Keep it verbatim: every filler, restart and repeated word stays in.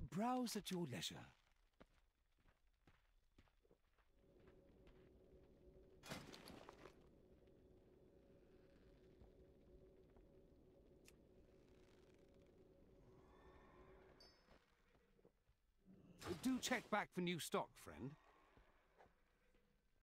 Browse at your leisure. Do check back for new stock, friend.